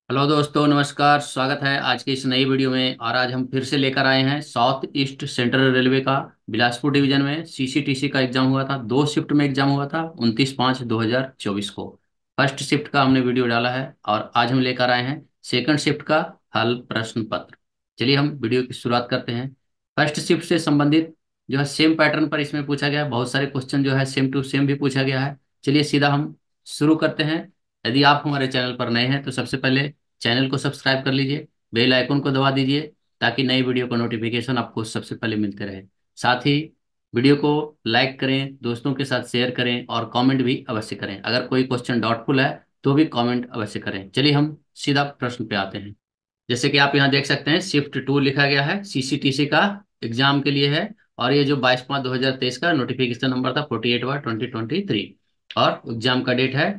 Hello दोस्तों, नमस्कार। स्वागत है आज की इस नई वीडियो में। और आज हम फिर से लेकर आए हैं साउथ ईस्ट सेंट्रल रेलवे का बिलासपुर डिवीजन में सीसीटीसी का एग्जाम हुआ था। दो शिफ्ट में एग्जाम हुआ था 29/5/2024 को। फर्स्ट शिफ्ट का हमने वीडियो डाला है और आज हम लेकर आए हैं सेकंड शिफ्ट का हल प्रश्न पत्र। चलिए हम वीडियो की शुरुआत करते हैं। फर्स्ट शिफ्ट से संबंधित जो है सेम पैटर्न पर इसमें पूछा गया है। बहुत सारे क्वेश्चन जो है सेम टू सेम भी पूछा गया है। चलिए सीधा हम शुरू करते हैं। यदि आप हमारे चैनल पर नए हैं तो सबसे पहले चैनल को सब्सक्राइब कर लीजिए, बेल आइकन को दबा दीजिए ताकि नई वीडियो का नोटिफिकेशन आपको सबसे पहले मिलते रहे। साथ ही वीडियो को लाइक करें, दोस्तों के साथ शेयर करें और कमेंट भी अवश्य करें। अगर कोई क्वेश्चन डाउटफुल है तो भी कमेंट अवश्य करें। चलिए हम सीधा प्रश्न पे आते हैं। जैसे कि आप यहाँ देख सकते हैं शिफ्ट 2 लिखा गया है, सीसीटीसी का एग्जाम के लिए है। और ये जो 22/5/2023 का नोटिफिकेशन नंबर था 48/2023 और एग्जाम का डेट है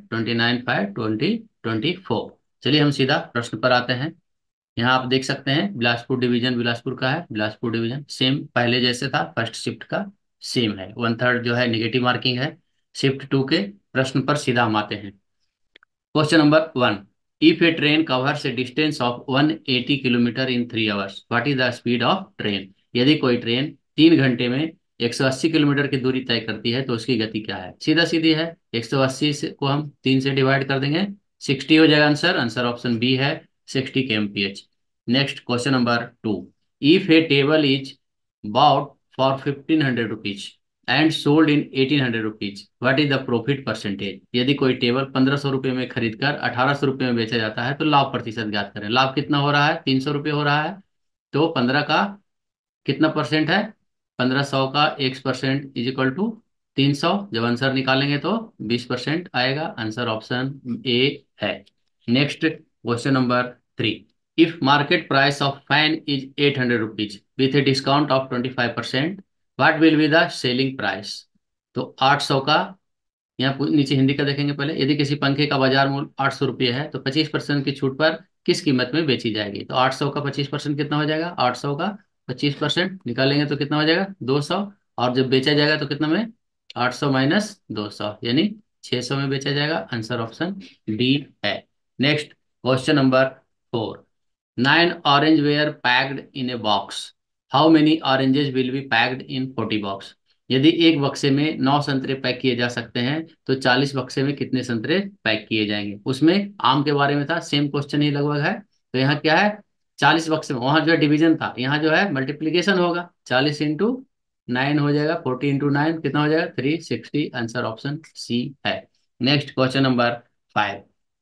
29/5/2024। चलिए हम सीधा प्रश्न पर आते हैं। यहाँ आप देख सकते हैं बिलासपुर डिवीजन बिलासपुर का है। बिलासपुर डिवीजन सेम पहले जैसे था, फर्स्ट शिफ्ट का सेम है। 1/3 जो है निगेटिव मार्किंग है। शिफ्ट 2 के प्रश्न पर सीधा हम आते हैं। Question number 1। If a train covers a distance of 180 kilometre in 3 hours, what is the speed of train? यदि कोई ट्रेन 3 घंटे में 180 किलोमीटर की दूरी तय करती है तो उसकी गति क्या है? सीधा सीधी है। 180 को हम 3 से डिवाइड कर देंगे, 60 हो जाएगा आंसर। आंसर ऑप्शन बी है, 60 kmph। Next question number 2। If a table is bought for 1500 rupees and sold in 1800 rupees, what is the profit percentage? यदि कोई टेबल 1500 रुपये में खरीद कर 1800 रुपये में बेचा जाता है तो लाभ प्रतिशत ज्ञात करें। लाभ कितना हो रहा है? 300 रुपये हो रहा है। तो 15 का कितना परसेंट है? 1500 का X% इज इक्वल टू 300। जब आंसर निकालेंगे तो 20% आएगा। आंसर ऑप्शन ए है। Next question number 3। If market price of fan is 800 rupees with a discount of 25%, what will be the selling price? तो 800 का, यहाँ नीचे हिंदी का देखेंगे पहले। यदि किसी पंखे का बाजार मूल्य 800 रुपये है तो 25% की छूट पर किस कीमत में बेची जाएगी? तो 800 का 25% कितना हो जाएगा? 800 का 25% निकालेंगे तो कितना हो जाएगा? 200। और जब बेचा जाएगा तो कितना में? 800 माइनस 200 यानी 600 में बेचा जाएगा। आंसर ऑप्शन डी है। Next question number 4। 9 orange were packed in a box. How many oranges will be packed in 40 box? यदि एक बक्से में 9 संतरे पैक किए जा सकते हैं तो 40 बक्से में कितने संतरे पैक किए जाएंगे? उसमें आम के बारे में था, सेम क्वेश्चन ही लगभग है। तो यहाँ क्या है? 40 बक्से में, वहां जो है डिवीजन था, यहाँ जो है मल्टीप्लीकेशन होगा। 40 × 9 हो जाएगा, 40 × 9 कितना हो जाएगा? 360। आंसर ऑप्शन सी है। Next question number 5।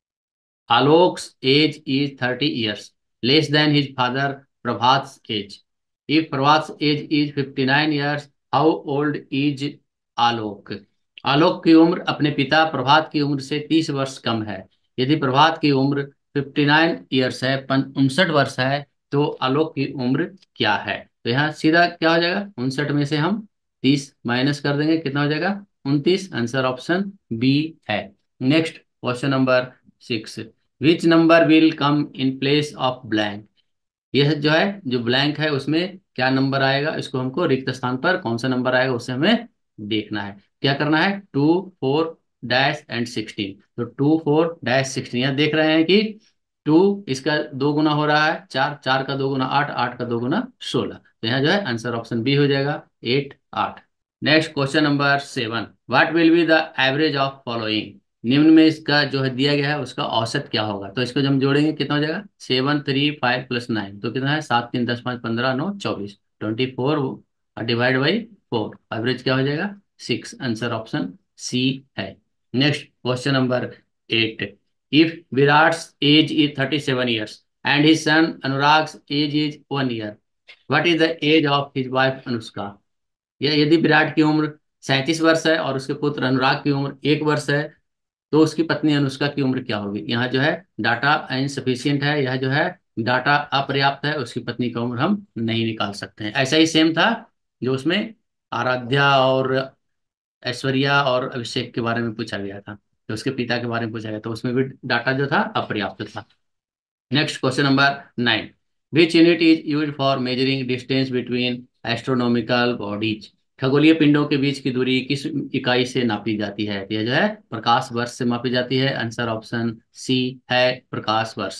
Alok's age is 30 years, less than his father Prabhat's age. If Prabhat's age is 59 years, how old is Alok? Alok की उम्र अपने पिता प्रभात की उम्र से 30 वर्ष कम है। यदि प्रभात की उम्र 59 ईयर्स है, 59 वर्ष है, तो आलोक की उम्र क्या है? तो यहाँ सीधा क्या हो जाएगा? 59 में से हम 30 माइनस कर देंगे, कितना हो जाएगा? 29। आंसर ऑप्शन बी है। Next question number 6। Which number will come in place of blank? यह जो है, जो ब्लैंक है उसमें क्या नंबर आएगा? इसको हमको रिक्त स्थान पर कौन सा नंबर आएगा उसे हमें देखना है। क्या करना है? 2 4 - एंड 16। तो 2 4 - 16 यहाँ देख रहे हैं कि 2 इसका 2 गुना हो रहा है 4, 4 का 2 गुना 8, 8 का 2 गुना 16। तो यहाँ जो है आंसर ऑप्शन बी हो जाएगा, 8 8। Next question number 7। What will be the average of following? निम्न में इसका जो है दिया गया है उसका औसत क्या होगा? तो इसको जब हम जोड़ेंगे कितना हो जाएगा? 7 3 5 + 9 तो कितना है? 7 3 10 5 15 9 24, 24 डिवाइड बाई 4। एवरेज क्या हो जाएगा? 6। आंसर ऑप्शन सी है। Next question number 8। If Virat age is 37 years and his son Anurag age is 1 year, what is the age of his wife Anushka? या यदि विराट की उम्र 37 वर्ष है और उसके पुत्र अनुराग की उम्र 1 वर्ष है तो उसकी पत्नी अनुष्का की उम्र क्या होगी? यहाँ जो है डाटा इनसफिशियंट है, यह जो है डाटा अपर्याप्त है, उसकी पत्नी की उम्र हम नहीं निकाल सकते हैं। ऐसा ही सेम था जो उसमें आराध्या और ऐश्वर्या और अभिषेक के बारे में पूछा गया था, तो उसके पिता के बारे में पूछा गया, तो उसमें भी डाटा जो था अपर्याप्त था। Next question number 9। Which unit is use for measuring distance between astronomical bodies? खगोलीय पिंडों के बीच की दूरी किस इकाई से नापी जाती है? यह जो है प्रकाश वर्ष से मापी जाती है। आंसर ऑप्शन सी है, प्रकाश वर्ष।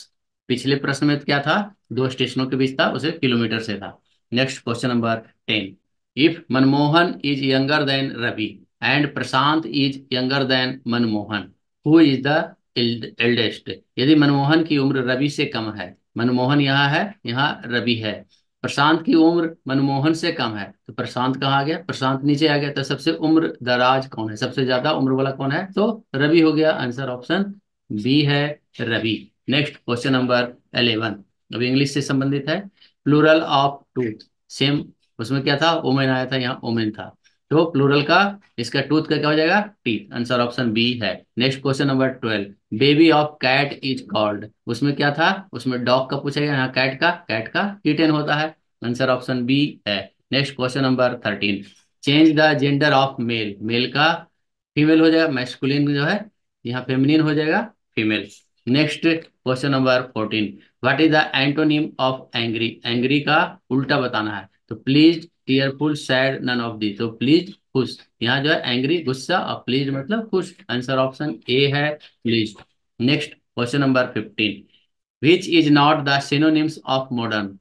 पिछले प्रश्न में क्या था, दो स्टेशनों के बीच था, उसे किलोमीटर से था। Next question number 10। If Manmohan is younger than Ravi and Prashant is younger than Manmohan, who is the eldest? यदि मनमोहन की उम्र रवि से कम है, मनमोहन यहाँ है, यहाँ रवि है, प्रशांत की उम्र मनमोहन से कम है, तो प्रशांत कहाँ आ गया, प्रशांत नीचे आ गया, तो सबसे उम्र दराज कौन है, सबसे ज्यादा उम्र वाला कौन है, तो रवि हो गया। आंसर ऑप्शन बी है, रवि। नेक्स्ट क्वेश्चन नंबर 11, अभी इंग्लिश से संबंधित है। प्लूरल ऑफ टूथ, सेम, उसमें क्या था, ओमेन आया था, यहाँ ओमेन था, तो प्लूरल का, इसका टूथ का क्या हो जाएगा, टीथ। आंसर ऑप्शन बी है। Next question number 12, baby of cat is called, उसमें क्या था, उसमें डॉग का पूछा गया, यहाँ कैट का किटन होता है। आंसर ऑप्शन बी है। Next question number 13, change the gender of male, male का फीमेल हो जाएगा, मैस्कुलिन जो है यहाँ फेमिनिन हो जाएगा, female. Next question number 14, what is the antonym of angry, angry का उल्टा बताना है, तो please, tearful, sad, none of the, तो प्लीज खुश, यहाँ जो है एंग्री गुस्सा और प्लीज मतलब खुश। आंसर ऑप्शन ए है, please. Next question number 15, which is not the synonyms of modern,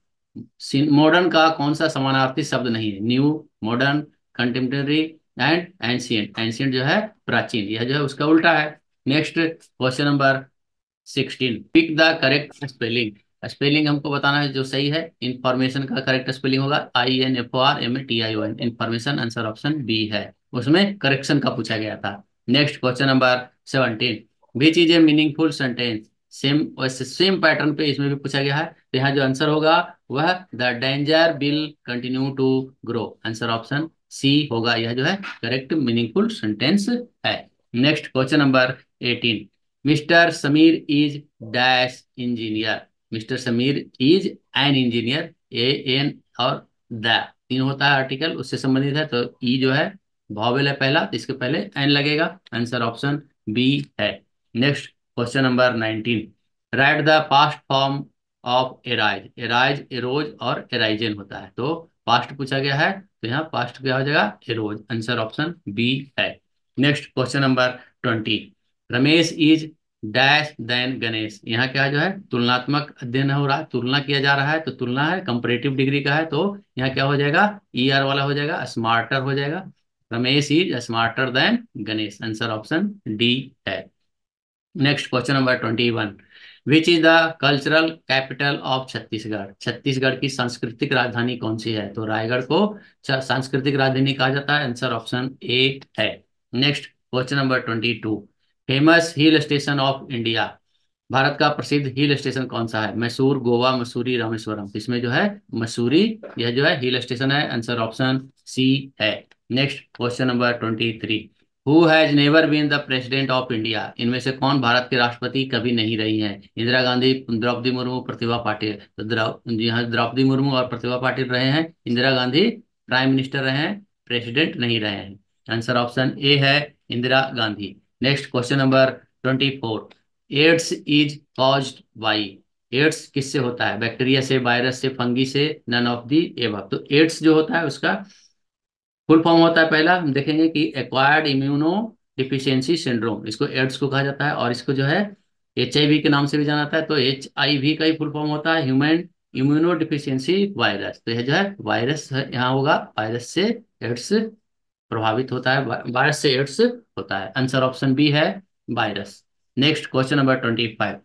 modern का कौन सा समानार्थी शब्द नहीं है, new, modern, contemporary and ancient, ancient जो है प्राचीन, यह जो है उसका उल्टा है। Next question number 16, pick the correct spelling, spelling हमको बताना है जो सही है। इंफॉर्मेशन का करेक्ट स्पेलिंग होगा INFORMATION, information. Answer option B है, उसमें करेक्शन का पूछा गया था। Next question number 17, which is a meaningful sentence, same वैसे सेम पैटर्न पे इसमें भी पूछा गया है, तो यहाँ जो आंसर होगा वह the danger will continue to grow. Answer option C होगा, यह जो है करेक्ट मीनिंगफुल सेंटेंस है। Next question number 18, mister Sameer is dash engineer, mister Sameer is an engineer, a an और द तीन होता है आर्टिकल, उससे संबंधित है, तो ई जो है वॉवेल है पहला, तो इसके पहले एन लगेगा। आंसर ऑप्शन बी है। Next question number 19, write the past form of arise, arise arose और एराइजन होता है, तो पास्ट पूछा गया है, तो यहाँ पास्ट क्या हो जाएगा, एरोज। आंसर ऑप्शन बी है। Next question number 20, Ramesh is dash than Ganesh, यहाँ क्या जो है तुलनात्मक अध्ययन हो रहा है, तुलना किया जा रहा है, तो तुलना है कंपैरेटिव डिग्री का है, तो यहाँ क्या हो जाएगा, ER वाला हो जाएगा, स्मार्टर हो जाएगा। Ramesh is smarter than Ganesh. Answer option D है। Next question number 21, which is the cultural capital of Chhattisgarh, Chhattisgarh की सांस्कृतिक राजधानी कौन सी है, तो रायगढ़ को सांस्कृतिक राजधानी कहा जाता है। आंसर ऑप्शन ए है। Next question number 22, famous hill station of India, Bharat का प्रसिद्ध हिल स्टेशन कौन सा है, मैसूर, गोवा, मसूरी, रामेश्वरम, इसमें जो है मसूरी, यह जो है हिल स्टेशन है। आंसर ऑप्शन सी है। Next question number 23, who has never been the president of India, इनमें से कौन भारत के राष्ट्रपति कभी नहीं रही हैं, इंदिरा गांधी, द्रौपदी मुर्मू, प्रतिभा पाटिल, तो जी हाँ, द्रौपदी मुर्मू और प्रतिभा पाटिल रहे हैं, इंदिरा गांधी प्राइम मिनिस्टर रहे हैं, प्रेसिडेंट नहीं रहे हैं। आंसर ऑप्शन ए है, Indira Gandhi. Next question number 24, AIDS is caused by, AIDS किससे होता है, बैक्टीरिया से, वायरस से, फंगी से, नन ऑफ दी एबव, तो एड्स जो होता है उसका फुल फॉर्म होता है, पहला हम देखेंगे कि एक्वायर्ड इम्यूनो डिफिशियंसी सिंड्रोम, इसको एड्स को कहा जाता है, और इसको जो है HIV के नाम से भी जाना जाता है, तो HIV का ही फुल फॉर्म होता है ह्यूमन इम्यूनो डिफिशियंसी वायरस, तो यह जो है वायरस यहाँ होगा, वायरस से एड्स प्रभावित होता है, वायरस से एड्स होता है। आंसर ऑप्शन बी है, virus. Next question number 25,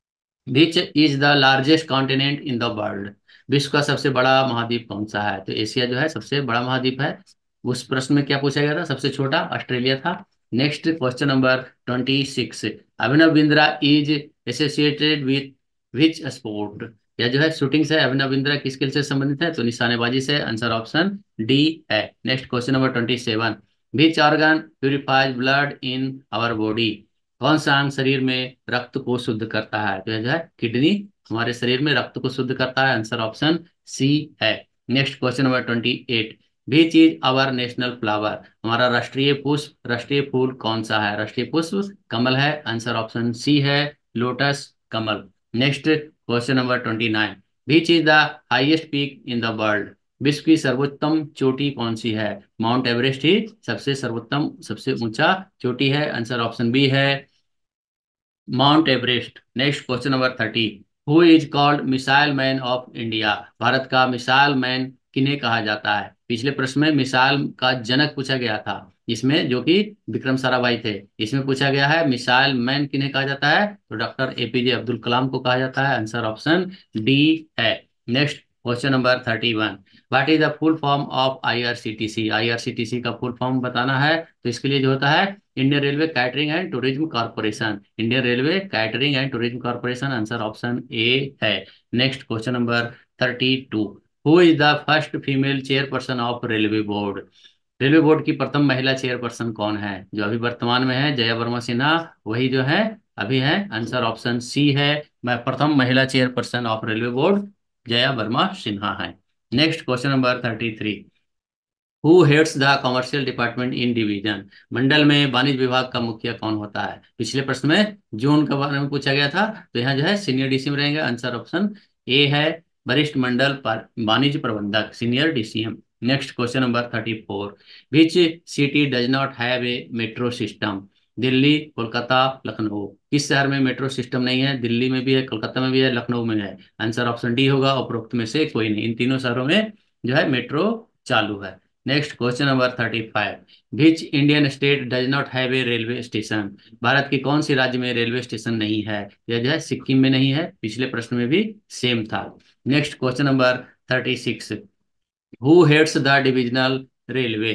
which is the largest continent in the world, विश्व का सबसे बड़ा महाद्वीप कौन सा है, तो एशिया जो है सबसे बड़ा महाद्वीप है। उस प्रश्न में क्या पूछा गया था, सबसे छोटा ऑस्ट्रेलिया था। Next question number 26, Abhinav Bindra is associated with which sport, यह जो है शूटिंग से, अभिनव बिंद्रा किस खेल से संबंधित है, तो निशानेबाजी से। आंसर ऑप्शन डी है। Next question number 27, which organ purifies blood in our body, कौन सा अंग शरीर में रक्त को शुद्ध करता है, तो यह जो है किडनी हमारे शरीर में रक्त को शुद्ध करता है। आंसर ऑप्शन सी है। Next question number 28, which is our national flower, हमारा राष्ट्रीय पुष्प, राष्ट्रीय फूल कौन सा है, राष्ट्रीय पुष्प कमल है। आंसर ऑप्शन सी है, लोटस कमल। Next question number 29, which is the highest peak in the world, विश्व की सर्वोत्तम चोटी कौन सी है, माउंट एवरेस्ट ही सबसे सर्वोत्तम, सबसे ऊंचा चोटी है। आंसर ऑप्शन बी है, Mount Everest. Next question number 30, who is called missile man of India? Bharat का मिसाइल मैन किन्हें कहा जाता है? पिछले प्रश्न में मिसाइल का जनक पूछा गया था, इसमें जो कि विक्रम साराभाई थे। इसमें पूछा गया है मिसाइल मैन किन्हें कहा जाता है, तो डॉक्टर एपीजे अब्दुल कलाम को कहा जाता है। आंसर ऑप्शन डी है। Next question number 31। What is the full form of IRCTC? IRCTC का फुल फॉर्म बताना है, तो इसके लिए जो होता है Indian railway catering and tourism corporation. Indian railway catering and tourism corporation. Answer option A है। Next question number 32। Who is the first female chairperson of railway board? Railway board की प्रथम महिला चेयरपर्सन कौन है? जो अभी वर्तमान में है जया वर्मा सिन्हा, वही जो है अभी है। आंसर ऑप्शन सी है। मैं प्रथम महिला chairperson of railway board Jaya Varma Sinha है। Next question number 33। Who heads the commercial department in division? मंडल में वाणिज्य विभाग का मुखिया कौन होता है? पिछले प्रश्न में जोन के बारे में पूछा गया था, तो यहाँ जो है सीनियर डीसीएम रहेंगे। आंसर ऑप्शन ए है। वरिष्ठ मंडल वाणिज्य प्रबंधक, senior DCM. Next question number 34। Which city does not have a metro system? Delhi, Kolkata, Lucknow. किस शहर में मेट्रो सिस्टम नहीं है? दिल्ली में भी है, कोलकाता में भी है, लखनऊ में है। आंसर ऑप्शन डी होगा। उपरोक्त में से कोई नहीं, इन तीनों शहरों में जो है मेट्रो चालू है। Next question number 35। Which Indian state does not have a railway station? Bharat की कौन सी राज्य में रेलवे स्टेशन नहीं है? यह जो है सिक्किम में नहीं है, पिछले प्रश्न में भी सेम था। Next question number 36। Who heads the divisional railway?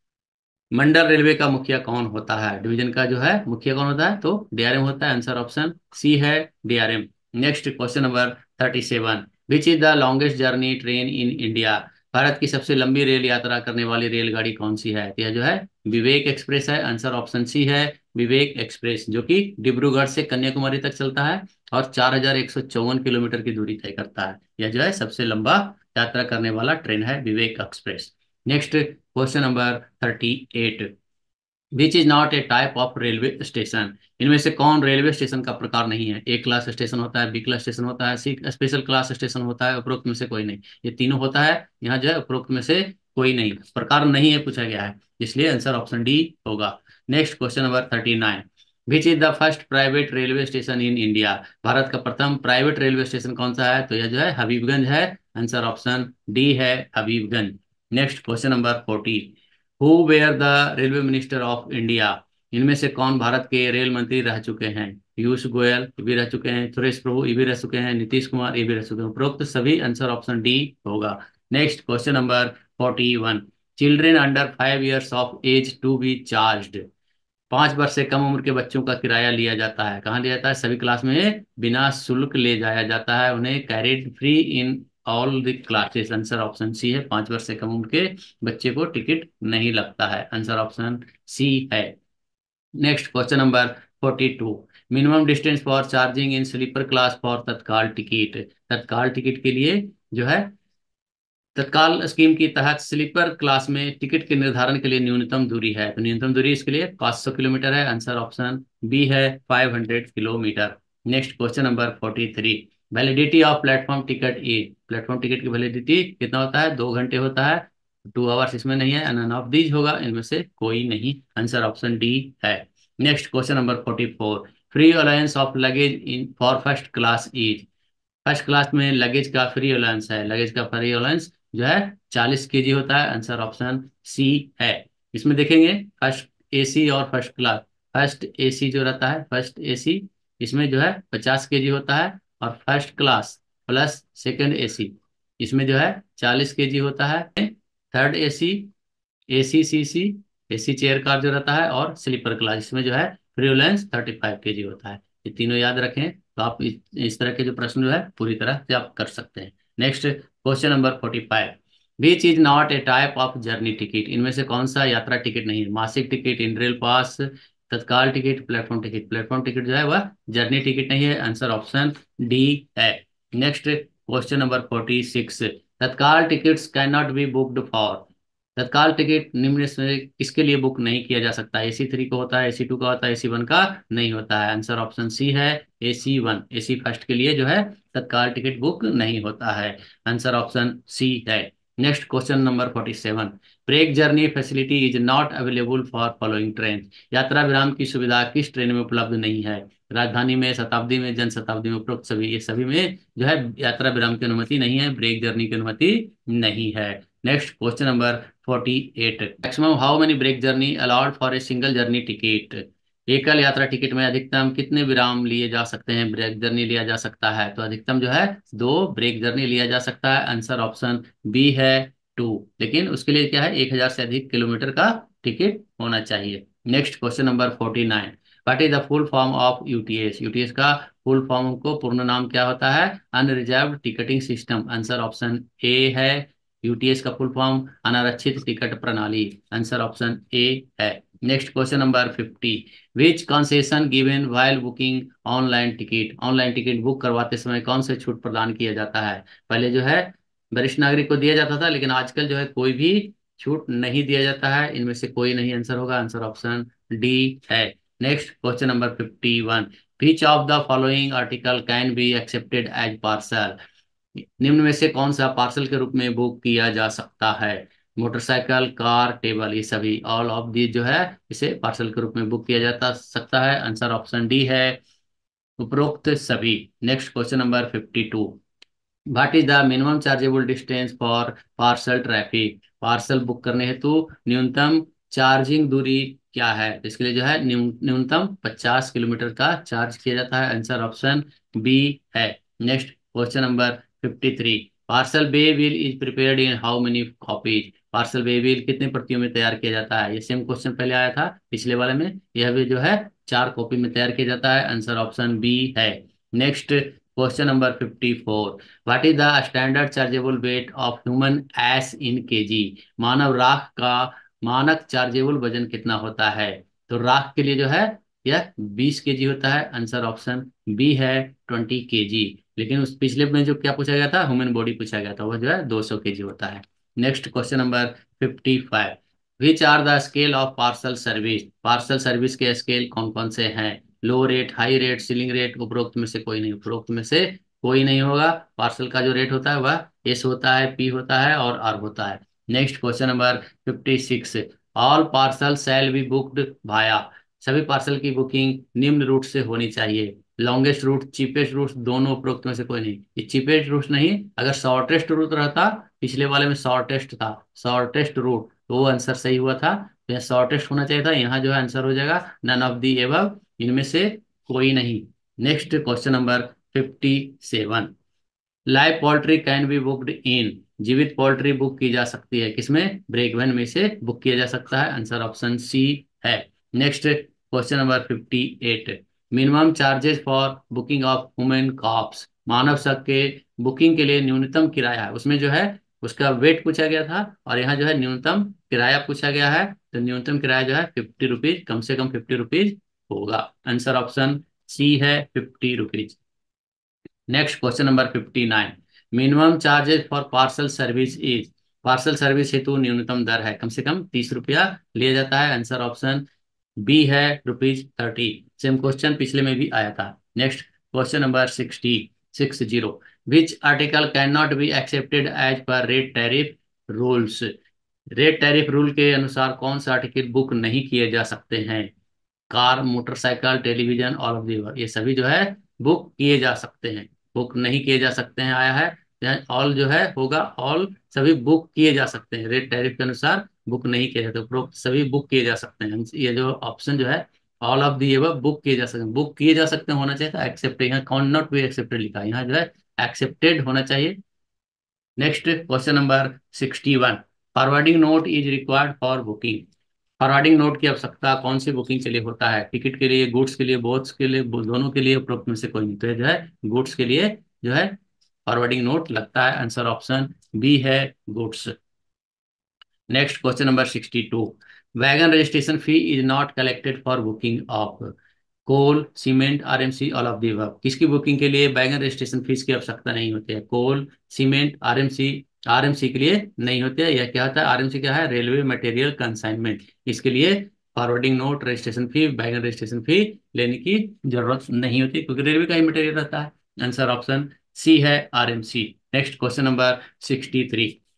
मंडल रेलवे का मुखिया कौन होता है? डिवीजन का जो है मुखिया कौन होता है, तो डीआरएम होता है। आंसर ऑप्शन सी है, DRM. Next question number 37। Which is the longest journey train in India? Bharat की सबसे लंबी रेल यात्रा करने वाली रेलगाड़ी कौन सी है? तो यह जो है विवेक एक्सप्रेस है। आंसर ऑप्शन सी है, विवेक एक्सप्रेस, जो कि डिब्रूगढ़ से कन्याकुमारी तक चलता है और 4154 किलोमीटर की दूरी तय करता है। यह जो है सबसे लंबा यात्रा करने वाला ट्रेन है, Vivek Express. Next question number 38। Which is not a type of railway station? इनमें से कौन रेलवे स्टेशन का प्रकार नहीं है? ए क्लास स्टेशन होता है, बी क्लास स्टेशन होता है, सी स्पेशल क्लास स्टेशन होता है। उपरोक्त में से कोई नहीं, ये तीनों होता है। यहाँ जो है उपरोक्त में से कोई नहीं, प्रकार नहीं है पूछा गया है, इसलिए आंसर ऑप्शन डी होगा। Next question number 39। Which is the first private railway station in India? Bharat का प्रथम प्राइवेट रेलवे स्टेशन कौन सा है? तो यह जो है हबीबगंज है। आंसर ऑप्शन डी है, Habibganj. Next question number 40। Who were the railway minister of India? इनमें से कौन भारत के रेल मंत्री रह चुके हैं? पीयूष गोयल ये भी रह चुके हैं, सुरेश प्रभु ये भी रह चुके हैं, नीतीश कुमार ये भी रह चुके हैं। उपरोक्त सभी। आंसर ऑप्शन डी होगा। Next question number 41। Children under 5 years of age to be charged? 5 वर्ष से कम उम्र के बच्चों का किराया लिया जाता है। कहाँ लिया जाता है? सभी क्लास में बिना शुल्क ले जाया जाता है उन्हें, carried free in all the classes. Answer option C है, 5 वर्ष से कम उम्र के बच्चे को टिकट नहीं लगता है। आंसर ऑप्शन सी है। Next question number 42। Minimum distance for charging in sleeper class for tatkal ticket? Tatkal ticket के लिए जो है तत्काल स्कीम के तहत स्लीपर क्लास में टिकट के निर्धारण के लिए न्यूनतम दूरी है, तो न्यूनतम दूरी इसके लिए 500 किलोमीटर है। आंसर ऑप्शन बी है, 500 kilometre. Next question number 43। Validity of platform ticket a? Platform ticket की वैलिडिटी कितना होता है? 2 घंटे होता है। 2 आवर्स इसमें नहीं है, नन ऑफ दीज होगा, इनमें से कोई नहीं। आंसर ऑप्शन डी है। Next question number 44। Free alliance of luggage in for first class is? First class में लगेज का फ्री अलाउंस है, लगेज का फ्री अलाउंस जो है 40 kg होता है। आंसर ऑप्शन सी है। इसमें देखेंगे फर्स्ट एसी और फर्स्ट क्लास। फर्स्ट एसी जो रहता है, फर्स्ट एसी, इसमें जो है 50 kg होता है। और first class plus second AC, इसमें जो है 40 kg होता है। Third AC, AC CC, AC chair car जो रहता है, और स्लीपर क्लास, इसमें जो है फ्रीलांस 35 kg होता है। ये तीनों याद रखें, तो आप इस तरह के जो प्रश्न जो है पूरी तरह से आप कर सकते हैं। Next question number 45। Which is not a type of journey ticket? इनमें से कौन सा यात्रा टिकट नहीं है? मासिक टिकट, इन rail pass, tatkal ticket, platform ticket. Platform ticket जो है वह जर्नी टिकट नहीं है। आंसर ऑप्शन डी है। Next question number 46। Tatkal tickets can not be booked for? Tatkal ticket निम्न में किसके लिए बुक नहीं किया जा सकता? AC 3 का होता है, AC 2 का होता है, AC 1 का नहीं होता है। आंसर ऑप्शन सी है, AC 1, AC फर्स्ट के लिए जो है तत्काल टिकट बुक नहीं होता है। आंसर ऑप्शन सी है। Next question number 47, break journey facility is not available for following train. यात्रा विराम की सुविधा किस ट्रेन में उपलब्ध नहीं है? राजधानी में, शताब्दी में, जन शताब्दी में, उपरोक्त सभी, ये सभी में जो है यात्रा विराम की अनुमति नहीं है, ब्रेक जर्नी की अनुमति नहीं है। Next question number 48, maximum how many break journey allowed for a single journey ticket. एकल यात्रा टिकट में अधिकतम कितने विराम लिए जा सकते हैं, ब्रेक जर्नी लिया जा सकता है? तो अधिकतम जो है 2 ब्रेक जर्नी लिया जा सकता है। आंसर ऑप्शन बी है 2। लेकिन उसके लिए क्या है, 1,000 से अधिक किलोमीटर का टिकट होना चाहिए। Next question number 49, what is the full form of UTS. UTS का फुल फॉर्म को पूर्ण नाम क्या होता है? Unreserved ticketing system. Answer option A है। यूटीएस का फुल फॉर्म अनारक्षित टिकट प्रणाली। आंसर ऑप्शन ए है। Next question number 50, which concession given while booking online ticket. Online ticket book करवाते समय कौन से छूट प्रदान किया जाता है? पहले जो है वरिष्ठ नागरिक को दिया जाता था, लेकिन आजकल जो है कोई भी छूट नहीं दिया जाता है। इनमें से कोई नहीं आंसर होगा। आंसर ऑप्शन डी है। Next question number 51, which of the following article can be accepted as parcel. निम्न में से कौन सा पार्सल के रूप में बुक किया जा सकता है? मोटरसाइकिल, कार, टेबल, ये सभी, ऑल ऑफ दी जो है इसे पार्सल के रूप में बुक किया जाता सकता है। आंसर ऑप्शन डी है, उपरोक्त सभी। Next question number 52, what is the minimum chargeable distance for parcel traffic. Parcel book करने हेतु न्यूनतम चार्जिंग दूरी क्या है? इसके लिए जो है न्यूनतम 50 किलोमीटर का चार्ज किया जाता है। आंसर ऑप्शन बी है। Next question number 53, parcel way bill is prepared in how many copies. Parcel way bill कितने प्रतियों में तैयार किया जाता है? ये सेम क्वेश्चन पहले आया था पिछले वाले में। यह भी जो है 4 कॉपी में तैयार किया जाता है। आंसर ऑप्शन बी है। Next question number 54, what is the standard chargeable weight of human ash in KG. मानव राख का मानक चार्जेबल वजन कितना होता है? तो राख के लिए जो है यह 20 केजी होता है। आंसर ऑप्शन बी है, 20 केजी। लेकिन उस पिछले में जो क्या पूछा गया था, ह्यूमन बॉडी पूछा गया था, वह जो है 200 केजी होता है। Next question number 55, which are the scale of parcel service. Parcel service के स्केल कौन कौन से हैं? Low rate, high rate, ceiling rate, उपरोक्त में से कोई नहीं। उपरोक्त में से कोई नहीं होगा। पार्सल का जो रेट होता है वह एस होता है, पी होता है और आर होता है। Next question number 56, all parcel shall be booked via. सभी पार्सल की बुकिंग निम्न रूट से होनी चाहिए। लॉन्गेस्ट रूट, चीपेस्ट रूट, दोनों उपरोक्त में से कोई नहीं। ये चीपेस्ट रूट नहीं, अगर शॉर्टेस्ट रूट रहता, पिछले वाले में शॉर्टेस्ट था, शॉर्टेस्ट रूट, तो वो आंसर सही हुआ था। तो यहाँ शॉर्टेस्ट होना चाहिए था, यहाँ जो है आंसर हो जाएगा नन ऑफ दी एबव, इनमें से कोई नहीं। Next question number 57, live poultry can be booked in. जीवित पोल्ट्री बुक की जा सकती है किसमें? ब्रेक वैन में से बुक किया जा सकता है। आंसर ऑप्शन सी है। Next question number 58, minimum charges for booking of human corpse. मानव शव के बुकिंग के लिए न्यूनतम किराया है, उसमें जो है उसका वेट पूछा गया था, और यहाँ जो है न्यूनतम किराया पूछा गया है। तो न्यूनतम किराया जो है 50 रुपीज, कम से कम 50 रुपीज होगा। आंसर ऑप्शन सी है, 50 rupees. Next question number 59, minimum charges for parcel service is. Parcel service हेतु न्यूनतम दर है, कम से कम 30 रुपया लिया जाता है। आंसर ऑप्शन बी है, ₹30। सेम क्वेश्चन पिछले में भी आया था। Next question number 60, which article can not be accepted as per rate tariff rules. Rate tariff rule के अनुसार कौन सा आर्टिकल बुक नहीं किए जा सकते हैं? Car, motorcycle, television, all of the above, ये सभी जो है बुक किए जा सकते हैं। बुक नहीं किए जा सकते हैं आया है, ऑल जो है होगा, ऑल सभी बुक किए जा सकते हैं। रेट टैरिफ के अनुसार बुक नहीं किए जाते, उपरोक्त सभी बुक किए जा सकते हैं। ये जो ऑप्शन जो है all of the above, book किए जा सकते हैं, बुक किए जा सकते हैं होना चाहिए था। एक्सेप्ट, यहाँ कॉन नॉट बी एक्सेप्टेड लिखा है, यहाँ जो है एक्सेप्टेड होना चाहिए। Next question number 61, forwarding note is required for booking. Forwarding note की आवश्यकता कौन सी बुकिंग के लिए होता है? टिकट के लिए, गुड्स के लिए, बोथ्स के लिए, दोनों के लिए, उपरोक्त में से कोई नहीं। तो ये जो है गुड्स के लिए जो है फॉरवर्डिंग नोट लगता है। आंसर ऑप्शन बी है, goods. Next question number 62, wagon registration fee is not collected for booking of coal, cement, RMC, all of the above. किसकी बुकिंग के लिए वैगन रजिस्ट्रेशन फीस की आवश्यकता नहीं होती है? कोल, सीमेंट, आरएमसी। आरएमसी के लिए नहीं होते हैं। यह क्या होता है? आरएमसी क्या है? Railway material consignment. इसके लिए forwarding note, registration fee, wagon registration fee लेने की जरूरत नहीं होती, क्योंकि रेलवे का ही मटेरियल रहता है। आंसर ऑप्शन सी है, RMC. Next question number 63,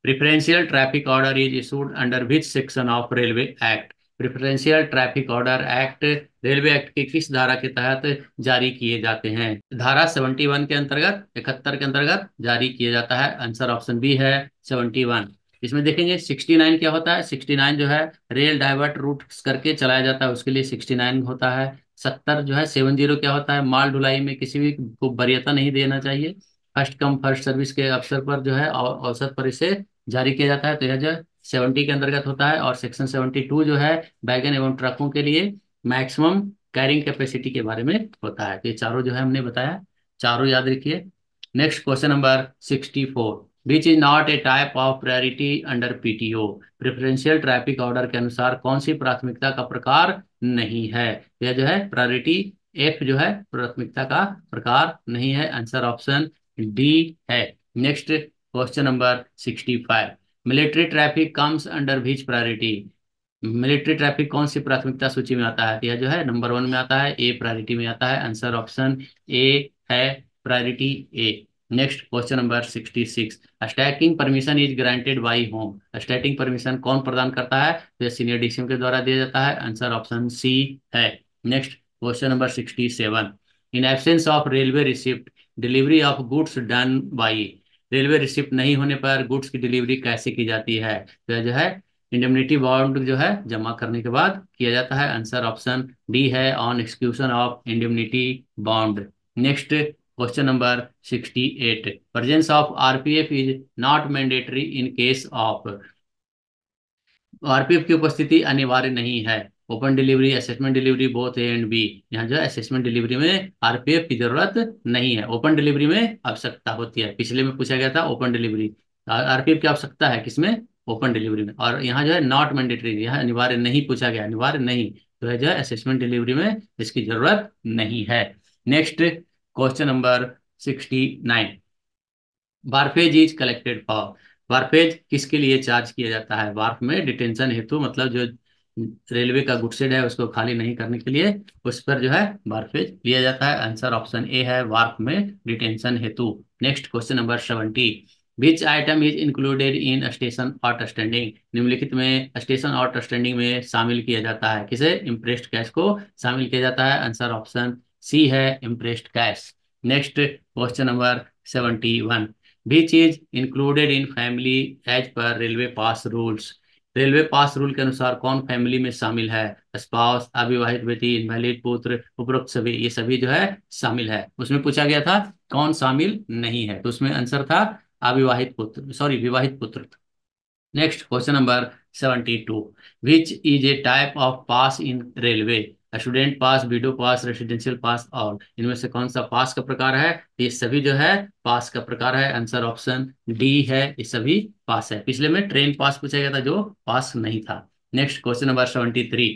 preferential traffic order is issued under which section of railway act? Preferential traffic order act railway act के किस धारा के तहत जारी किए जाते हैं? धारा 71 के अंतर्गत, 71 के अंतर्गत जारी किया जाता है। आंसर ऑप्शन बी है 71। इसमें देखेंगे 69 क्या होता है? 69 जो है रेल डाइवर्ट रूट करके चलाया जाता है, उसके लिए 69 होता है। 70 जो है 70 क्या होता है? माल ढुलाई में किसी भी को वरीयता नहीं देना चाहिए, फर्स्ट कम फर्स्ट सर्विस के अवसर पर जो है अवसर पर इसे जारी किया जाता है, तो यह जो 70 के अंतर्गत होता है। और सेक्शन 72 जो है वैगन एवं ट्रकों के लिए मैक्सिमम कैरिंग कैपेसिटी के बारे में होता है। तो ये चारों जो है हमने बताया, चारों याद रखिए। Next question number 64, which is not a type of priority under PTO? Preferential traffic order के अनुसार कौन सी प्राथमिकता का प्रकार नहीं है? यह जो है प्रायोरिटी एफ जो है प्राथमिकता का प्रकार नहीं है। आंसर ऑप्शन डी है। Next question number 65, military traffic comes under which priority? Military traffic कौन सी प्राथमिकता सूची में आता है? तो यह जो है नंबर 1 में आता है, ए प्रायोरिटी में आता है। आंसर ऑप्शन ए है priority A. Next question number 66, stacking permission is granted by whom? Stacking permission कौन प्रदान करता है? तो यह सीनियर डीसीएम के द्वारा दिया जाता है। आंसर ऑप्शन सी है। Next question number 67, in absence of railway receipt delivery of goods done by? Railway receipt नहीं होने पर गुड्स की डिलीवरी कैसे की जाती है? तो यह जो है इंडेमनिटी बॉन्ड जो है जमा करने के बाद किया जाता है। आंसर ऑप्शन डी है, on execution of indemnity bond. Next question number 68, presence of RPF is not mandatory in case of? RPF की उपस्थिति अनिवार्य नहीं है। Open delivery, assessment delivery, both A and B. यहाँ जो है असेसमेंट डिलीवरी में आरपीएफ की जरूरत नहीं है, ओपन डिलीवरी में आवश्यकता होती है। पिछले में पूछा गया था ओपन डिलीवरी, आरपीएफ की आवश्यकता है किसमें? ओपन डिलीवरी में। और यहाँ जो है नॉट मैंडेटरी, यहाँ अनिवार्य नहीं पूछा गया, अनिवार्य नहीं, तो है जो है असेसमेंट डिलीवरी में इसकी जरूरत नहीं है। Next question number 69, wharfage is collected for? Wharfage किसके लिए चार्ज किया जाता है? वार्फ में डिटेंशन हेतु, मतलब जो रेलवे का गुडसेड है उसको खाली नहीं करने के लिए उस पर जो है वारफेज लिया जाता है। आंसर ऑप्शन ए है, वार्फ में डिटेंशन हेतु। Next question number 70, which item is included in station outstanding? निम्नलिखित में स्टेशन आउट स्टैंडिंग में शामिल किया जाता है किसे? इम्प्रेस्ड कैश को शामिल किया जाता है। आंसर ऑप्शन सी है, imprest cash. Next question number 71, which is included in family as per railway pass rules? Railway pass rule के अनुसार कौन फैमिली में शामिल है? स्पाउस, अविवाहित बेटी, इनवैलिड पुत्र, उपरोक्त सभी, ये सभी जो है शामिल है। उसमें पूछा गया था कौन शामिल नहीं है, तो उसमें आंसर था अविवाहित पुत्र, सॉरी विवाहित पुत्र। Next question number 72, which is a type of pass in railway? Student pass, video pass, residential pass, और इनमें से कौन सा पास का प्रकार है? ये सभी जो है पास का प्रकार है। आंसर ऑप्शन डी है, ये सभी पास है। पिछले में ट्रेन पास पूछा गया था जो पास नहीं था। Next question number 73,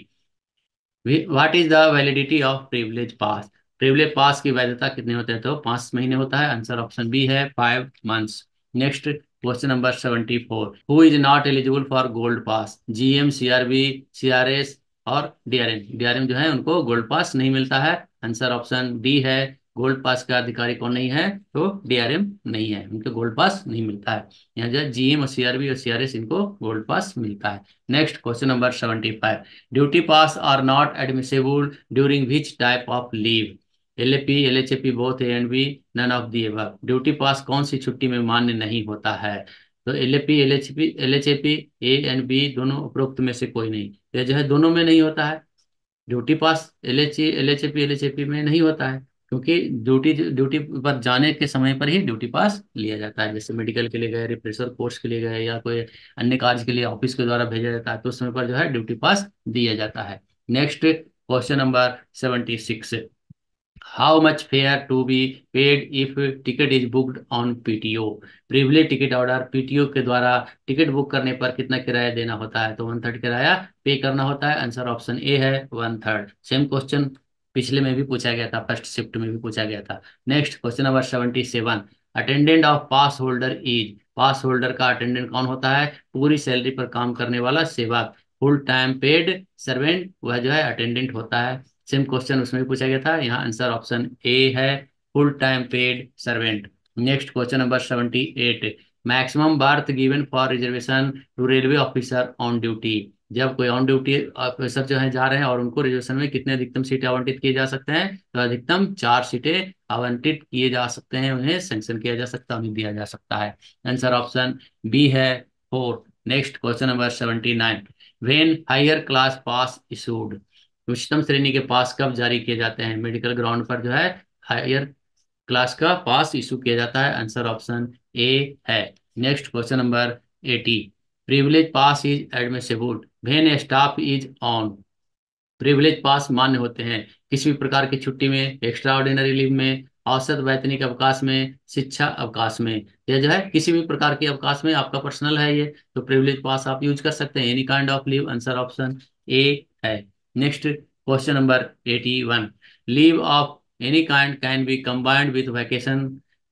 what is the validity of privilege pass? Privilege pass की वैधता कितने होते हैं? तो 5 महीने होता है। आंसर ऑप्शन बी है, 5 months. Next question number 74, who is not eligible for gold pass? GM, CRB, CRS और डीआरएम। डीआरएम जो है उनको गोल्ड पास नहीं मिलता है। आंसर ऑप्शन डी है, गोल्ड पास का अधिकारी कौन नहीं है? तो डीआरएम नहीं है, उनको गोल्ड पास नहीं मिलता है। यहाँ जो है जीएम और सीआरबी और सीआरएस इनको गोल्ड पास मिलता है। Next question number 75, duty pass are not admissible during which type of leave? LAP, LHAP, both A and B, none of the above. Duty pass कौन सी छुट्टी में मान्य नहीं होता है? तो LAP, LHAP, A and B दोनों उपरोक्त में से कोई नहीं। यह जो है दोनों में नहीं होता है। ड्यूटी पास एलएचएपी में नहीं होता है, क्योंकि ड्यूटी ड्यूटी पर जाने के समय पर ही ड्यूटी पास लिया जाता है। जैसे मेडिकल के लिए गए, रिफ्रेशर कोर्स के लिए गए, या कोई अन्य कार्य के लिए ऑफिस के द्वारा भेजा जाता है, तो उस समय पर जो है ड्यूटी पास दिया जाता है। Next question number 76, how much fare to be paid if ticket is booked on PTO? Privilege ticket order, PTO के द्वारा टिकट बुक करने पर कितना किराया देना होता है? तो 1/3 किराया पे करना होता है। आंसर ऑप्शन ए है, 1/3। सेम क्वेश्चन पिछले में भी पूछा गया था, फर्स्ट शिफ्ट में भी पूछा गया था। Next question number 77, attendant of pass holder is? Pass holder का अटेंडेंट कौन होता है? पूरी सैलरी पर काम करने वाला सेवक, फुल टाइम पेड सर्वेंट, वह जो है अटेंडेंट होता है। सेम क्वेश्चन उसमें भी पूछा गया था। यहाँ आंसर ऑप्शन ए है, full time paid servant. Next question number 78, maximum berth given for reservation to railway officer on duty. जब कोई ऑन ड्यूटी ऑफिसर जो है जा रहे हैं और उनको रिजर्वेशन में कितने अधिकतम सीटें आवंटित किए जा सकते हैं, तो अधिकतम 4 सीटें आवंटित किए जा सकते हैं, उन्हें सैंक्शन किया जा सकता है, उन्हें दिया जा सकता है। आंसर ऑप्शन बी है 4। Next question number 79। When higher class pass issued, उच्चतम श्रेणी के पास कब जारी किए जाते हैं? मेडिकल ग्राउंड पर जो है हायर क्लास का पास इशू किया जाता है। आंसर ऑप्शन ए है। Next question number 80। Privilege pass is admissible when staff is on. Privilege pass मान्य होते हैं किसी भी प्रकार की छुट्टी में, एक्स्ट्रा ऑर्डिनरी लीव में, औसत वैतनिक अवकाश में, शिक्षा अवकाश में। यह जो है किसी भी प्रकार के अवकाश में आपका पर्सनल है ये, तो प्रिविलेज पास आप यूज कर सकते हैं, any kind of leave. Answer option A है। Next question number 81। Leave of any kind can be combined with vacation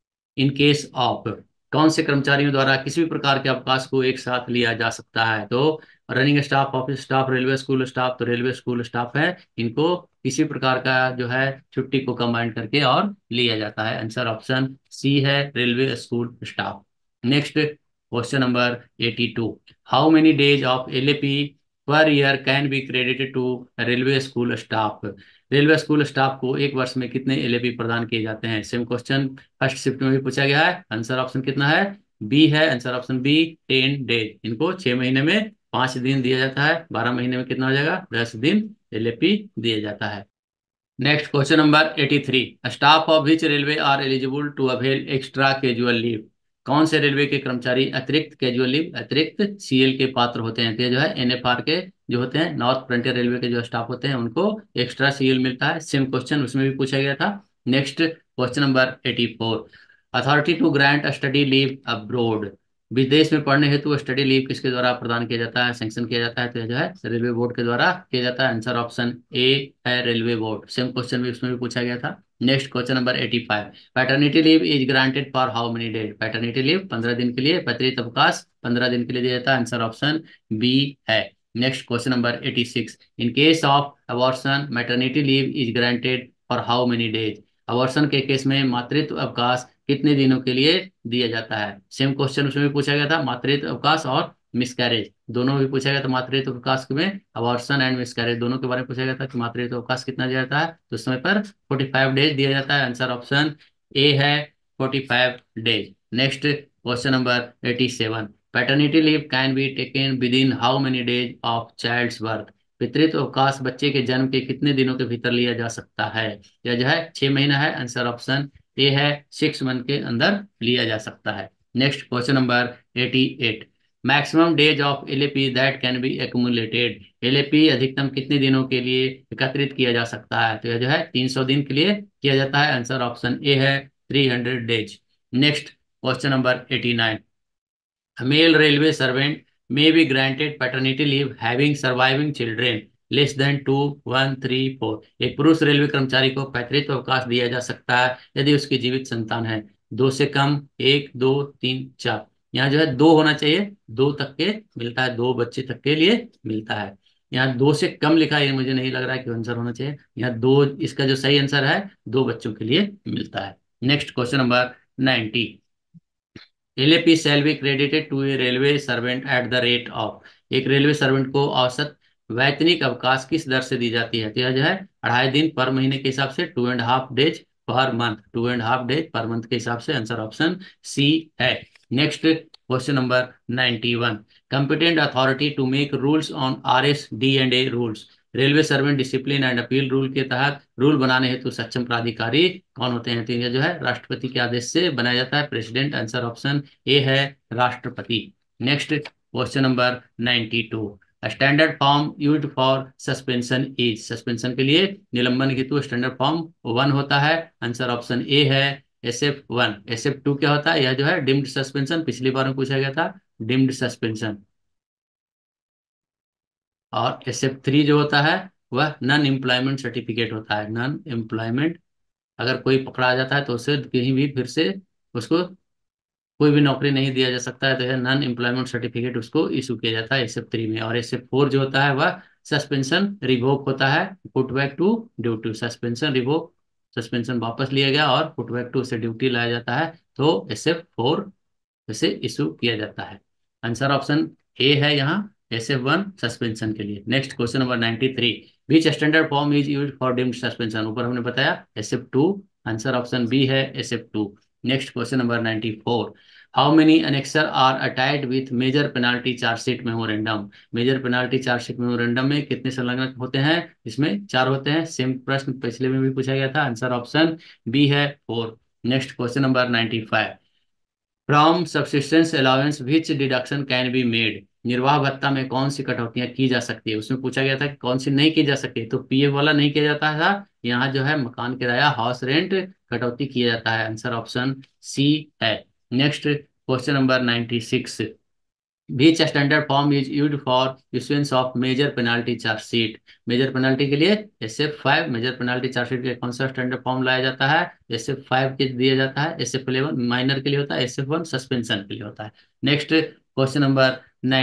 in case of. कौन से कर्मचारियों द्वारा किसी भी प्रकार के अवकाश को एक साथ लिया जा सकता है? तो running staff, office staff, railway school staff. तो रेलवे स्कूल स्टाफ है, इनको किसी प्रकार का जो है छुट्टी को कंबाइन करके और लिया जाता है। आंसर ऑप्शन सी है, railway school staff. Next question number 82। How many days of LAP per year can be credited to railway school staff. Railway school staff को एक वर्ष में कितने एलएपी प्रदान किए जाते हैं? सेम क्वेश्चन फर्स्ट शिफ्ट में भी पूछा गया है। आंसर ऑप्शन कितना है? बी है। Answer option B 10 days. इनको 6 महीने में 5 दिन दिया जाता है, 12 महीने में कितना हो जाएगा? 10 दिन एलएपी दिया जाता है। Next question number 83। Staff of which railway are eligible to avail extra casual leave. कौन से रेलवे के कर्मचारी अतिरिक्त कैजुअल लीव, अतिरिक्त सीएल के पात्र होते हैं? तो ये जो है एनएफआर के जो होते हैं, नॉर्थ फ्रंटियर रेलवे के जो स्टाफ होते हैं, उनको एक्स्ट्रा सीएल मिलता है। सेम क्वेश्चन उसमें भी पूछा गया था। Next question number 84। Authority to grant study leave abroad. विदेश में पढ़ने हेतु स्टडी लीव किसके द्वारा प्रदान किया जाता है, सैंक्शन किया जाता है? तो यह जो है रेलवे बोर्ड के द्वारा किया जाता है। आंसर ऑप्शन ए है, रेलवे बोर्ड। सेम क्वेश्चन भी उसमें भी पूछा गया था। Next question number 85। Paternity leave is granted for how many days. Paternity leave 15 दिन के लिए, पैतृत्व अवकाश 15 दिन के लिए दिया जाता है। आंसर ऑप्शन बी है। Next question number 86। In case of abortion maternity leave is granted for how many days. Abortion के केस में मातृत्व अवकाश कितने दिनों के लिए दिया जाता है? सेम क्वेश्चन उसमें भी पूछा गया था, मातृत्व अवकाश और मिसकैरेज दोनों भी पूछा गया था। मातृत्व अवकाश में अबॉर्शन एंड मिसकैरेज दोनों के बारे में पूछा गया था कि मातृत्व अवकाश कितना दिया जाता है, तो उस समय पर 45 डेज दिया जाता है। आंसर ऑप्शन ए है, 45 days. Next question number 87। Paternity leave can be taken within how many days of child's birth. पितृत्व अवकाश बच्चे के जन्म के कितने दिनों के भीतर लिया जा सकता है? यह जो है 6 महीना है। आंसर ऑप्शन ए है, 6 मंथ के अंदर लिया जा सकता है। Next question number 88। Maximum days of LAP that can be accumulated. LAP अधिकतम कितने दिनों के लिए एकत्रित किया जा सकता है? तो यह जो है 300 दिन के लिए किया जाता है। आंसर ऑप्शन ए है, 300 days. Next question number 89। A male railway servant may be granted paternity leave having surviving children less than 2, 1, 3, 4। एक पुरुष रेलवे कर्मचारी को पैतृत्व अवकाश दिया जा सकता है यदि उसकी जीवित संतान है 2 से कम, 1, 2, 3, 4। यहाँ जो है 2 होना चाहिए, 2 तक के मिलता है, 2 बच्चे तक के लिए मिलता है। यहाँ 2 से कम लिखा है, ये मुझे नहीं लग रहा है कि आंसर होना चाहिए। यहाँ 2, इसका जो सही आंसर है 2 बच्चों के लिए मिलता है। Next question number 90। LAP shall be credited to a railway servant at the rate of. एक रेलवे सर्वेंट को औसत वैतनिक अवकाश किस दर से दी जाती है? तो यह जो है 2.5 दिन पर महीने के हिसाब से, 2.5 days per month, 2.5 days per month के हिसाब से। आंसर ऑप्शन सी है। Next question number 91। Competent authority to make rules on RSD&A rules. Railway servant discipline and appeal rule के तहत रूल बनाने हेतु सक्षम प्राधिकारी कौन होते हैं? तो यह जो है राष्ट्रपति के आदेश से बनाया जाता है, प्रेसिडेंट। आंसर ऑप्शन ए है, राष्ट्रपति। Next question number 92। Standard form used for suspension is. Suspension के लिए निलंबन हेतु स्टैंडर्ड फॉर्म 1 होता है। आंसर ऑप्शन ए है, SF1। SF2 क्या होता है? यह जो है डिम्ड सस्पेंशन, पिछली बार में पूछा गया था, डिम्ड सस्पेंशन। और SF3 जो होता है वह नॉन एम्प्लॉयमेंट सर्टिफिकेट होता है। नॉन एम्प्लॉयमेंट, अगर कोई पकड़ा जाता है तो उसे कहीं भी फिर से उसको कोई भी नौकरी नहीं दिया जा सकता है, तो यह नॉन एम्प्लॉयमेंट सर्टिफिकेट उसको इशू किया जाता है SF3 में। और SF4 जो होता है वह सस्पेंशन रिवोक होता है, put back to duty. Suspension revoke, suspension वापस लिया गया और पुट बैक टू, उसे ड्यूटी लाया जाता है, तो SF4 इसे इशू किया जाता है। आंसर ऑप्शन ए है यहाँ, SF1 सस्पेंशन के लिए। Next question number 93, which standard form is use for deemed suspension? ऊपर हमने बताया SF2, आंसर ऑप्शन बी है SF2। Next question number 94, how many annexure are attached with major penalty charge sheet memorandum? Major penalty charge sheet memorandum में कितने संलग्न होते हैं? इसमें 4 होते हैं। सेम प्रश्न पिछले में भी पूछा गया था, आंसर ऑप्शन बी है 4। Next question number 95, from subsistence allowance which deduction can be made? निर्वाह भत्ता में कौन सी कटौतियां की जा सकती है? उसमें पूछा गया था कि कौन सी नहीं की जा सकती, तो PF वाला नहीं किया जाता था। यहाँ जो है मकान किराया, हाउस रेंट कटौती किया जाता है, आंसर ऑप्शन सी है। Next question number 96, which standard form is used for issuance of major penalty charge sheet? Major penalty के लिए SF5, मेजर पेनाल्टी चार्जशीट के कौन सा स्टैंडर्ड फॉर्म लाया जाता है? SF5 के दिया जाता है। SF11 माइनर के लिए होता है, SF1 सस्पेंशन के लिए होता है। Next question number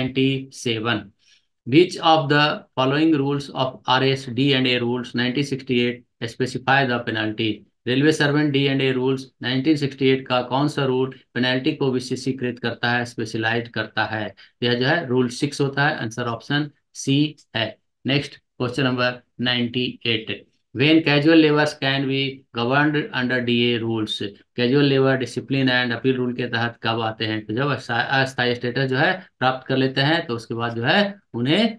97, which of the following rules of RS D&A rules 1968 specify the penalty? Railway servant D&A rules 1968 का कौन सा रूल पेनल्टी को विशेषीकृत करता है, स्पेशलाइज करता है? यह जो है रूल 6 होता है, आंसर ऑप्शन सी है। Next question number 98, when casual labours can be governed under DA rules? Casual labour discipline and appeal rule के तहत कब आते हैं? तो जब अस्थायी स्टेटस जो है प्राप्त कर लेते हैं, तो उसके बाद जो है उन्हें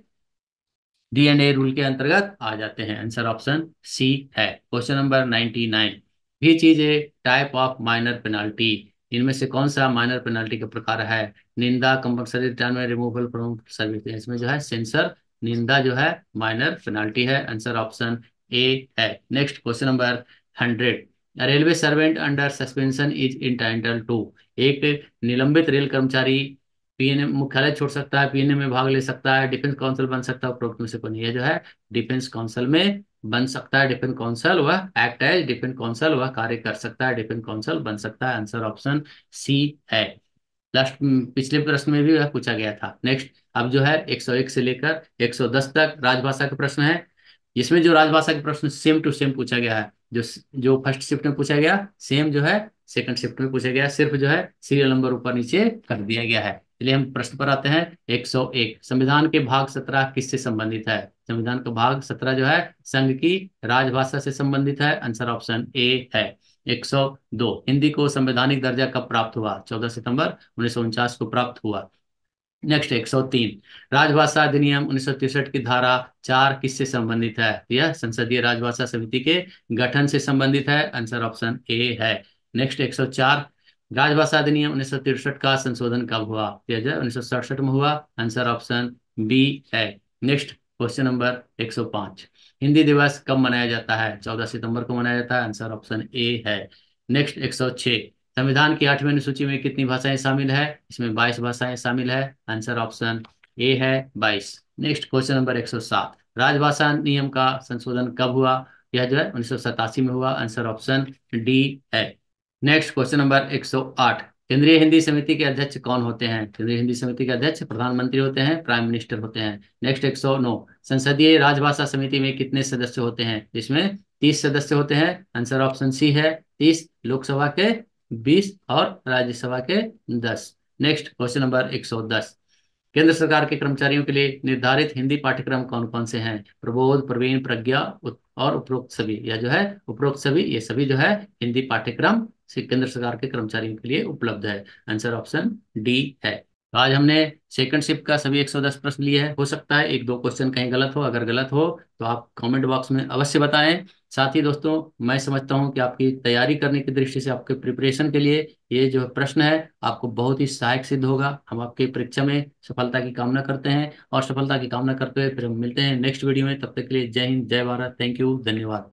D&A रूल के अंतर्गत आ जाते हैं, आंसर ऑप्शन सी है। Question number 99, which is a type of minor penalty? इनमें से कौन सा माइनर पेनाल्टी का प्रकार है? निंदा, compulsory retirement, removal from service? इसमें जो है सेंसर निंदा जो है माइनर पेनाल्टी है, आंसर ऑप्शन ए है। Next question number 100, railway servant under suspension is entitle to? एक निलंबित रेल कर्मचारी PNA मुख्यालय छोड़ सकता है, PNA में भाग ले सकता है, डिफेंस काउंसिल बन सकता है, उपरोक्त में से कोई नहीं। है जो है डिफेंस काउंसिल में बन सकता है। डिफेंस काउंसिल वह एक्ट एज डिफेंस काउंसिल, वह कार्य कर सकता है, डिफेंस काउंसिल बन सकता है, आंसर ऑप्शन सी है। लास्ट पिछले प्रश्न में भी वह पूछा गया था। नेक्स्ट अब जो है 101 से लेकर 110 तक राजभाषा के प्रश्न है। इसमें जो राजभाषा के प्रश्न सेम टू सेम पूछा गया है, जो जो फर्स्ट शिफ्ट में पूछा गया सेम जो है सेकंड शिफ्ट में पूछा गया, सिर्फ जो है सीरियल नंबर ऊपर नीचे कर दिया गया है। चलिए हम प्रश्न पर आते हैं। 101, संविधान के भाग 17 किससे संबंधित है? संविधान का भाग 17 जो है संघ की राजभाषा से संबंधित है, आंसर ऑप्शन ए है। 102, हिंदी को संवैधानिक दर्जा कब प्राप्त हुआ? 14 सितंबर 1949 को प्राप्त हुआ। नेक्स्ट 103, राजभाषा अधिनियम 1963 की धारा 4 किससे संबंधित है? यह संसदीय राजभाषा समिति के गठन से संबंधित है, आंसर ऑप्शन ए है। नेक्स्ट 104, राजभाषा अधिनियम 1963 का संशोधन कब हुआ? यह जो 1967 में हुआ, आंसर ऑप्शन बी है। Next question number 105, Hindi Diwas कब मनाया जाता है? 14 सितंबर को मनाया जाता है, आंसर ऑप्शन ए है। नेक्स्ट 106, संविधान की 8वीं अनुसूची में कितनी भाषाएं शामिल है? इसमें 22 भाषाएं शामिल है, आंसर ऑप्शन ए है 22। नेक्स्ट क्वेश्चन नंबर 107, राजभाषा नियम का संशोधन कब हुआ? यह जो है 1987 में हुआ, आंसर ऑप्शन डी है। नेक्स्ट क्वेश्चन नंबर 108, केंद्रीय हिंदी समिति के अध्यक्ष कौन होते हैं? केंद्रीय हिंदी समिति के अध्यक्ष प्रधानमंत्री होते हैं, प्राइम मिनिस्टर होते हैं। नेक्स्ट 109, संसदीय राजभाषा समिति में कितने सदस्य होते हैं? इसमें 30 सदस्य होते हैं, आंसर ऑप्शन सी है 30, लोकसभा के 20 और राज्यसभा के 10। नेक्स्ट क्वेश्चन नंबर 110, केंद्र सरकार के कर्मचारियों के लिए निर्धारित हिंदी पाठ्यक्रम कौन कौन से हैं? प्रबोध, प्रवीण, प्रज्ञा और उपरोक्त सभी। यह जो है उपरोक्त सभी, ये सभी जो है हिंदी पाठ्यक्रम केंद्र सरकार के कर्मचारियों के लिए उपलब्ध है, आंसर ऑप्शन डी है। तो आज हमने सेकंड शिफ्ट का सभी 110 प्रश्न लिए हैं। हो सकता है एक दो क्वेश्चन कहीं गलत हो, अगर गलत हो तो आप कमेंट बॉक्स में अवश्य बताएं। साथ ही दोस्तों, मैं समझता हूं कि आपकी तैयारी करने की दृष्टि से, आपके प्रिपरेशन के लिए ये जो प्रश्न है आपको बहुत ही सहायक सिद्ध होगा। हम आपके परीक्षा में सफलता की कामना करते हैं, और सफलता की कामना करते हुए फिर हम मिलते हैं नेक्स्ट वीडियो में। तब तक के लिए जय हिंद, जय भारत, थैंक यू, धन्यवाद।